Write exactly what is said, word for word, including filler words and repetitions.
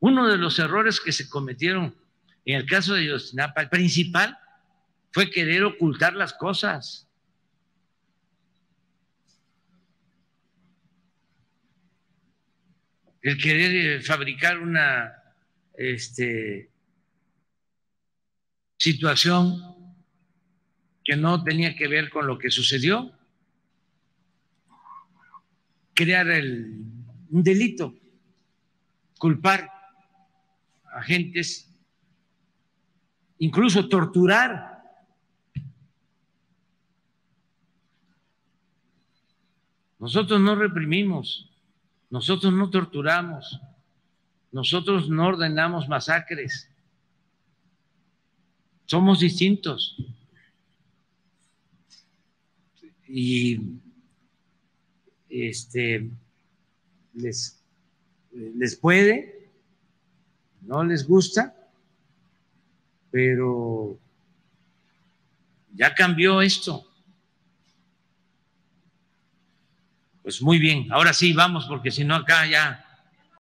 Uno de los errores que se cometieron en el caso de Ayotzinapa, el principal, fue querer ocultar las cosas. El querer fabricar una este, situación que no tenía que ver con lo que sucedió, crear el, un delito, culpar a agentes, incluso torturar. Nosotros no reprimimos, nosotros no torturamos, nosotros no ordenamos masacres. Somos distintos. Y este les, les puede, no les gusta, pero ya cambió esto. Pues muy bien, ahora sí vamos, porque si no acá ya